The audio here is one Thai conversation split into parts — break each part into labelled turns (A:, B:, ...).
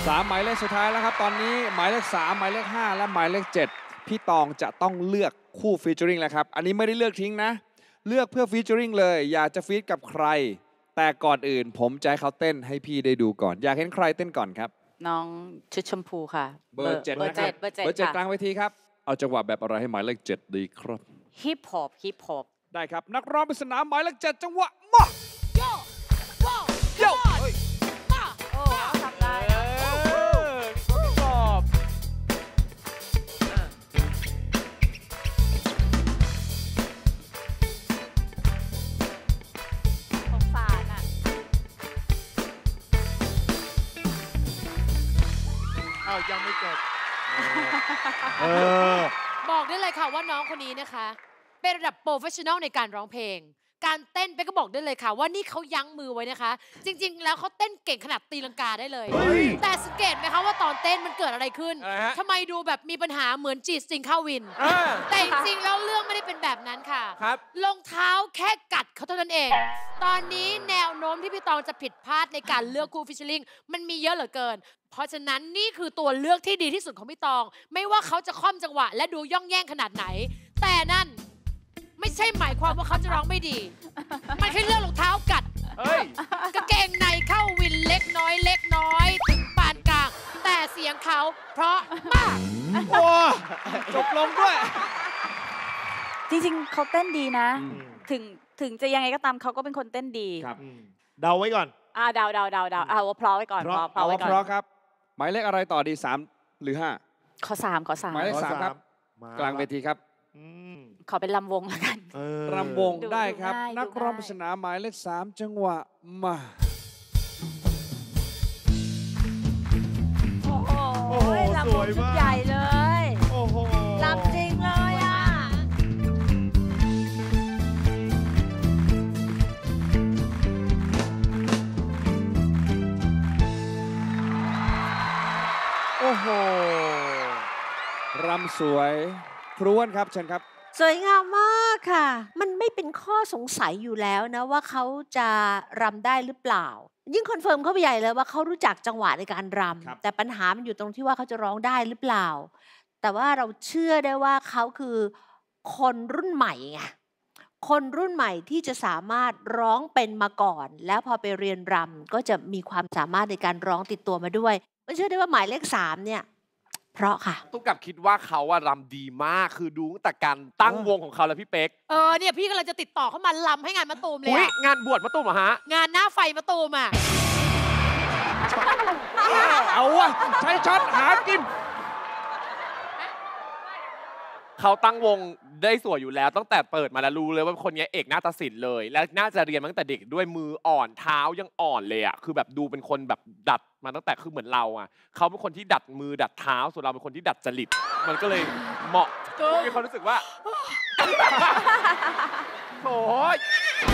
A: 3 หมายเลขสุดท้ายแล้วครับตอนนี้หมายเลข 3 หมายเลข 5 และหมายเลข 7 พี่ตองจะต้องเลือกคู่ฟีเจอริงแล้วครับอันนี้ไม่ได้เลือกทิ้งนะเลือกเพื่อฟีเจอริงเลยอยากจะฟีดกับใครแต่ก่อนอื่นผมจะให้เขาเต้นให้พี่ได้ดูก่อนอยากเห็นใครเต้นก่อนครับ
B: น้องชุดชมพูค่ะ
A: เบอร์ 7นะครับเบอร์ 7กลางเวทีครับเอาจังหวะแบบอะไรให้หมายเลข 7ดีครับ
B: ฮิปฮอปฮิปฮอป
A: ได้ครับนักร้องปริศนาหมายเลข 7จังหวะมาโยโย
B: โอ้ทำได้
A: ชอบ
B: สงสารอ่ะ
C: ยังไม่จบ
D: บอกได้เลยค่ะว่าน้องคนนี้นะคะเป็นระดับโปรเฟชชั่นอลในการร้องเพลงการเต้นเป๊กก็บอกได้เลยค่ะว่านี่เขายั้งมือไว้นะคะจริงๆแล้วเขาเต้นเก่งขนาดตีลังกาได้เลยแต่สังเกตไหมคะว่าตอนเต้นมันเกิดอะไรขึ้นทำไมดูแบบมีปัญหาเหมือนจีสติงเข้าวินแต่จริงๆแล้วเรื่องไม่ได้เป็นแบบนั้นค่ะรองเท้าแค่กัดเขาเท่านั้นเองตอนนี้แนวโน้มที่พี่ตองจะผิดพลาดในการเลือกคู่ฟิชเชอร์ลิงมันมีเยอะเหลือเกินเพราะฉะนั้นนี่คือตัวเลือกที่ดีที่สุดของพี่ตองไม่ว่าเขาจะค่อมจังหวะและดูย่องแย่งขนาดไหนแต่นั่นไม่ใช่หมายความว่าเขาจะร้องไม่ดีมันแค่เรื่องรองเท้ากัดกางเกงในเข้าวินเล็กน้อยถึงปานกลางแต่เสียงเขาเพราะมาก
A: โอ้จบลงด้วย
B: จริงๆเขาเต้นดีนะถึงจะยังไงก็ตามเขาก็เป็นคนเต้นดี
A: ครับ
C: เดาไว้ก่อน
B: เดาว่าเพราะไว้ก่อน
A: เพราะครับหมายเลขอะไรต่อดี3หรือ5
B: ข้อ3
A: หมายเลข3ครับกลางเวทีครับ
B: ขอเป็นลำวงแล้วกัน
A: ลำวงได้ครับนักร้องปริศนาหมายเลข3จังหวะมา
B: โอ้โหลำวงชุดใหญ่เลย
C: โอ้โห
B: ลำจริงเลยอ่ะ
A: โอ้โหรำสวยครูอ้วนครับเชิญครับ
E: สวยงามมากค่ะมันไม่เป็นข้อสงสัยอยู่แล้วนะว่าเขาจะรำได้หรือเปล่ายิ่งคอนเฟิร์มเข้าไปใหญ่เลยว่าเขารู้จักจังหวะในการรำแต่ปัญหามันอยู่ตรงที่ว่าเขาจะร้องได้หรือเปล่าแต่ว่าเราเชื่อได้ว่าเขาคือคนรุ่นใหม่ไงคนรุ่นใหม่ที่จะสามารถร้องเป็นมาก่อนแล้วพอไปเรียนรำก็จะมีความสามารถในการร้องติดตัวมาด้วยเชื่อได้ว่าหมายเลข3เนี่ยเพราะค่ะ
F: ตุ๊กกับคิดว่าเขารำดีมากคือดูตั้งแต่การตั้งวงของเขาแล้วพี่เป๊ก
D: เนี่ยพี่กำลังจะติดต่อเข้ามาลำให้งานมะตูมเลย
F: งานบวชมะตูมเหรอฮะ
D: งานหน้าไฟมะตูม
A: เอาวะใช้ช็อตหากิน
F: เขาตั้งวงได้สวยอยู่แล้วตั้งแต่เปิดมาแล้วรู้เลยว่าคนนี้เอกนาฏศิลป์เลยและน่าจะเรียนมาตั้งแต่เด็กด้วยมืออ่อนเท้ายังอ่อนเลยอ่ะคือแบบดูเป็นคนแบบดัดมาตั้งแต่คือเหมือนเราอ่ะเขาเป็นคนที่ดัดมือดัดเท้าส่วนเราเป็นคนที่ดัดจริตมันก็เลยเหมาะมีความรู้สึกว่าโอ้ย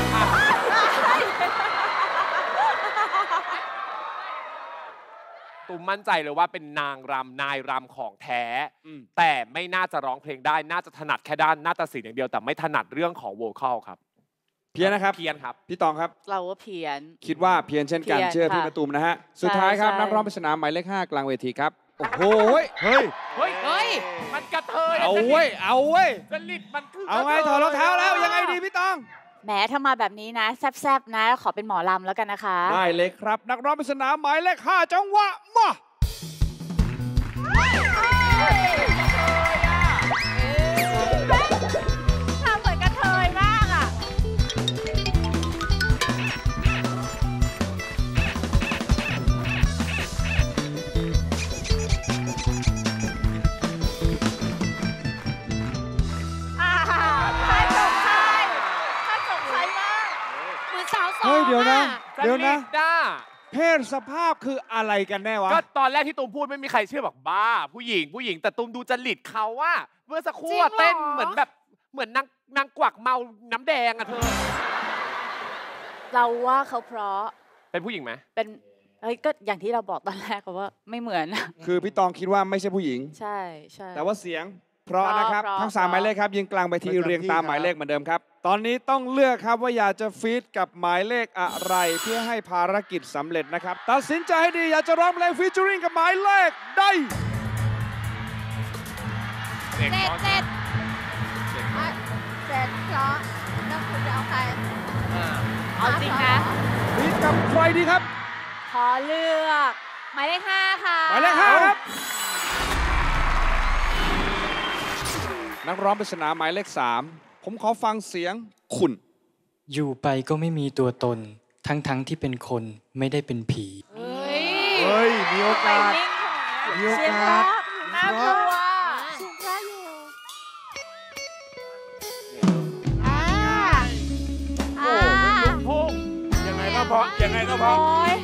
F: ตูมมั่นใจเลยว่าเป็นนางรำนายรำของแท้แต่ไม่น่าจะร้องเพลงได้น่าจะถนัดแค่ด้านนาฏศิลป์อย่างเดียวแต่ไม่ถนัดเรื่องของโวคอลครับ
A: เพี้ยนนะครับ
F: เพี้ยนครับ
A: พี่ตองครับ
B: เราว่าเพี้ยน
A: คิดว่าเพี้ยนเช่นกันเชื่อพี่มะตูมนะฮะสุดท้ายครับนักร้องปริศนาหมายเลข5กลางเวทีครับโอ้โห
F: เฮ้ยมันกระเทย
A: เอาเว้ย
F: จริตมันคือ
A: เอาไงถอดรองเท้าแล้วยังไงดีพี่ตอง
B: แหมถ้ามาแบบนี้นะแซบๆนะขอเป็นหมอลำแล้วกันนะคะ
A: ได้เลยครับนักร้องปริศนาหมายเลข5จังหวะมา
B: ทำเหมือนกระเทยมากอ่ะถ้าจบใครมาก
D: เหมือนสาวสอง
A: เดี๋ยวนะเพศสภาพคืออะไรกันแน่วะ
F: ก็ตอนแรกที่ตูมพูดไม่มีใครเชื่อบอกบ้าผู้หญิงแต่ตูมดูจริตเขาว่าเมื่อสักครู่เต้นเหมือนแบบเหมือนนางกวักเมาน้ำแดงอ่ะเธอ
B: เราว่าเขาเพราะ
F: เป็นผู้หญิงไหม
B: เป็นก็อย่างที่เราบอกตอนแรกว่าไม่เหมือน
A: คือพี่ตองคิดว่าไม่ใช่ผู้หญิง
B: ใช่
A: แต่ว่าเสียงเพเพราะนะครับ
B: เพราะ
A: ทั้ง3หมายเลขครับยิงกลางไปที่เรียงตามหมายเลขเหมือนเดิมครับ ตอนนี้ต้องเลือกครับว่าอยากจะฟีดกับหมายเลขอะไรเพื่อให้ภารกิจสำเร็จนะครับตัดสินใจให้ดีอยากจะร้องเพลงฟีเจอริ่งกับหมายเลขใด
D: เจ็ด
E: เสร็จเพราะแล้วคุณจะเอาใคร
B: เอาจริงนะ
A: ฟีดกับใครดีครับ
B: ขอเลือกหมายเลข5ค่ะ
A: หมายเลข5ครับนักร้องปริศนาหมายเลข3ผมขอฟังเสียงคุณ
G: อยู่ไปก็ไม่มีตัวตน ทั้งที่เป็นคนไม่ได้เป็นผี
D: เฮ้ย
C: เฮ้ย มีโอกาส มีโอ
B: เสียง
C: กา
B: เพราะ
C: ส
B: น่ากลัว
E: เสียงพระอยู่
C: พุ่งยังไงก็พอยังไงก็พอ
B: โอ้ย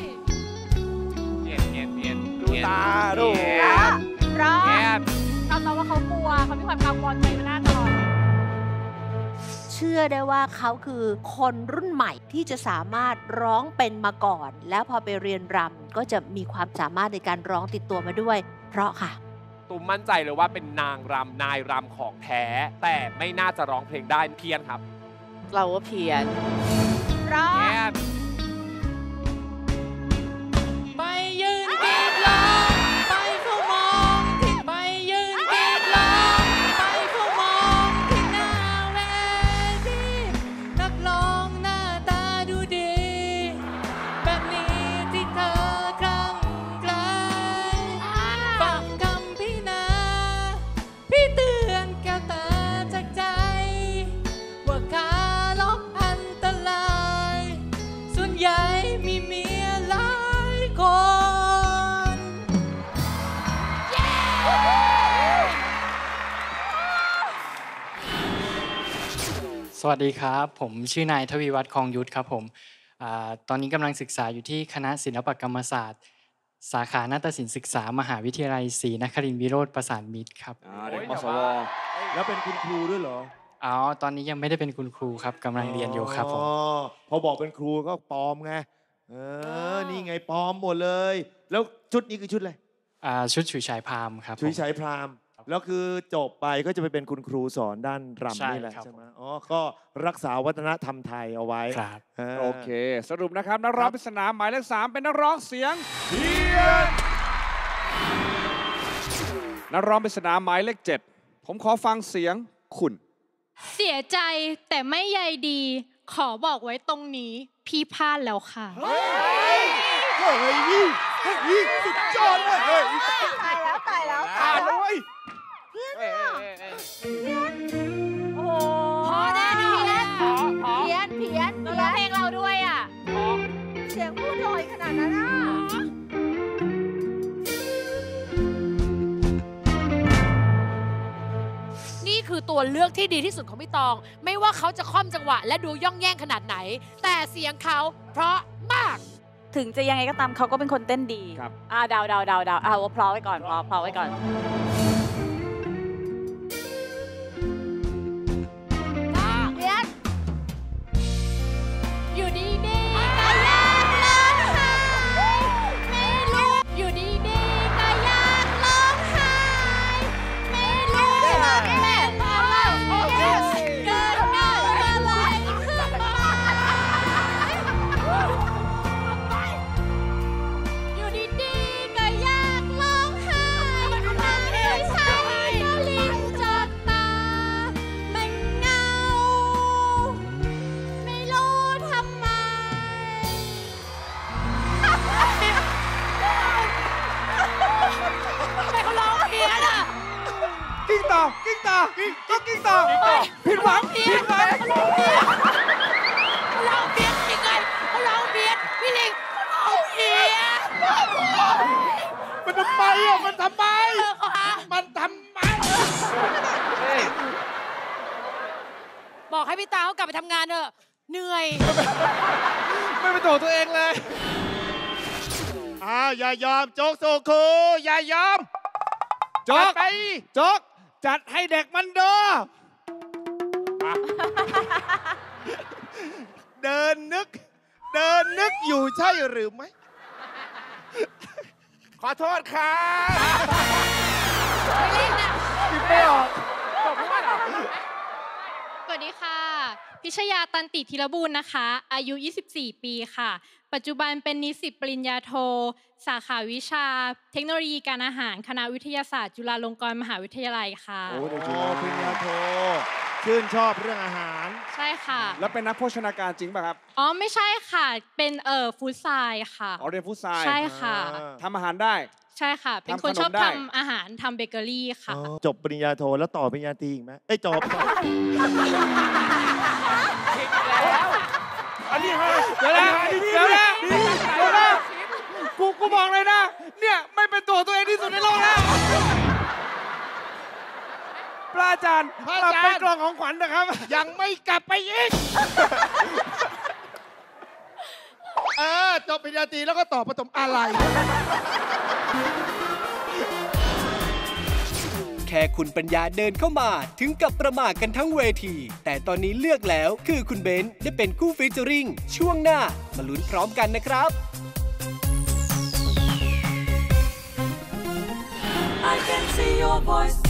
C: ดูตาดู
B: เพราะ
F: แอน
B: เราตอบว่าเขากลัวเขามีความกังวลใจมาหน้าตลอด
E: เชื่อได้ว่าเขาคือคนรุ่นใหม่ที่จะสามารถร้องเป็นมาก่อน แล้วพอไปเรียนรำก็จะมีความสามารถในการร้องติดตัวมาด้วย เพราะค่ะ
F: ตูมมั่นใจเลยว่าเป็นนางรำนายรำของแท้ แต่ไม่น่าจะร้องเพลงได้เพี้ยนครับ
B: เราว่าเพียน
E: เพราะ
F: แอน
H: ไปยืนกรีดร้องไปเขามองที่ไปยืนกรีดร้องไปเขามองที่หน้าเวทีนักร้องหน้าตาดูดี แบบนี้ที่เธอคลั่งไคล้ฟังคำพี่นาพี่เตือนแก้วตาจากใจ ว่าขาลบอันตราย ส่วนใหญ่มีเมียหลายคน
G: สวัสดีครับ ผมชื่อนายทวีวัฒน์คองยุทธครับผมตอนนี้กำลังศึกษาอยู่ที่คณะศิลปกรรมศาสตร์ สาขานาฏศิลป์ศึกษามหาวิทยาลัยศรีนครินทรวิโรธประสานมิตรครับ
A: เด็กมสว
C: แล้วเป็นคุณครูด้วยเหรอ
G: อ๋อตอนนี้ยังไม่ได้เป็นคุณครูครับกำลังเรียนอยู่ครับผม
C: อ๋อพอบอกเป็นครูก็ปลอมไง นี่ไงปลอมหมดเลย แล้วชุดนี้คือชุดอะไร
G: ชุดฉุยฉายพราหมณ์ครับผม
C: ชุยฉายพราหมณ์ แล้วคือจบไปก็จะไปเป็นคุณครูสอนด้านรำนี่แหละ
G: ใช่ครับ
C: ใช่ไหมอ๋อ ก็รักษาวัฒนธรรมไทยเอาไว้
G: ครับ
A: โอเค สรุปนะครับนักร้องปริศนาหมายเลข3เป็นนักร้องเสียงเพี้ยนนักร้องปริศนาหมายเลข7ผมขอฟังเสียงคุณ
H: เสียใจแต่ไม่ใยดี ขอบอกไว้ตรงนี้ พี่พลาดแล้วค่ะ
C: เฮ้ยสุดยอดเลยเฮ้ย
E: ตายแล้วตายแล้ว
C: อ่านแล้วเว้ย
B: โอ้โห
D: พอแน่นอนอะ
E: เพี้ยนเพี้ยน
B: แล้วร้องเพลงเราด้วยอ่ะ
E: เสียงพูดลอยขนาดนั้นอ่ะ
D: นี่คือตัวเลือกที่ดีที่สุดของพี่ตอง ไม่ว่าเขาจะค่อมจังหวะ และดูย่องแย่งขนาดไหน แต่เสียงเขาเพราะมาก
B: ถึงจะยังไงก็ตามเขาก็เป็นคนเต้นดี
A: ครับ
B: เดาว่าเพราะไว้ก่อนเพราะไว้ก่อน
E: เพี้ยน
H: อยู่ดีๆก็อยากร้องไห้ไม่รู้อยู่ดีๆก็อยากร้องไห้ไม่รู้ว่าเป็นอะไรเกิดอะไรขึ้นมาอยู่ดีๆก็อยากร้องไห้ไม่ใช่ก็ลิ้นจดตามันเหงา ไม่รู้ทำไม
D: แต่เขาร้องเพี้ยนอะ
A: กิ้งต่อกิ้งต่อกิ้งต่อผิดหวังผิดหวัง
D: เขาร้องเพี้ยนยังไงเขาร้องเพี้ยนพี่ลิงเขาร้องเพี้ยน
C: มันทำไมอ่ะ มันทำไม มันทำไม
D: บอกให้พี่ตาเขากลับไปทำงานเถอะเหนื่อย
A: ไม่เป็นตัวตัวเองเลย
C: อ้าว อย่ายอม โจ๊กโซคูอย่ายอม
A: โจ๊ก
C: ไป
A: โจ๊กจัดให้เด็กมันดู
C: เดินนึกอยู่ใช่หรือไม่ ขอโทษครับ
D: ไม่เล่นนะ
A: คิดไม่ออก
I: วัสดีค่ะ พิชยาตันติธีรบูรณ์นะคะ อายุ 24 ปีค่ะ ปัจจุบันเป็นนิสิตปริญญาโท สาขาวิชา เทคโนโลยีการอาหาร คณะวิทยาศาสตร์ จุฬาลงกรณ์มหาวิทยาลัยค่ะ
C: โอ้โหปริญญาโทชื่นชอบเรื่องอาหาร
I: ใช่ค่ะ
A: แล้วเป็นนักโภชนาการจริงป่ะครับ
I: อ๋อ ไม่ใช่ค่ะ เป็นฟู้ดไซน์ค่ะ
A: อ๋อเรียนฟู้ดไซน์
I: ใช่ค่ะ
A: ทำอาหารได้
I: ใช่ค่ะ เป็นคน
A: ทำขนม
I: ชอบ
A: ได้
I: ทำอาหารทำเบเกอรี่ค่ะ
C: จบปริญญาโทแล้วต่อปริญญาตรีอีกไหมเอ้ยจบ
A: อันนี้เดี๋ยวนะกูบอกเลยนะ เนี่ยไม่เป็นตัวเองที่สุดในโลกแล้วพระอาจารย์กลับไปกล่องของขวัญนะครับ
C: ยังไม่กลับไปอีก จบปริญญาตรีแล้วก็ต่อประถมอะไร
J: แค่คุณปัญญาเดินเข้ามาถึงกับประหม่ากันทั้งเวที แต่ตอนนี้เลือกแล้วคือคุณเบนซ์ได้เป็นคู่ฟีเจอริงช่วงหน้ามาลุ้นพร้อมกันนะครับ
K: I can see your voice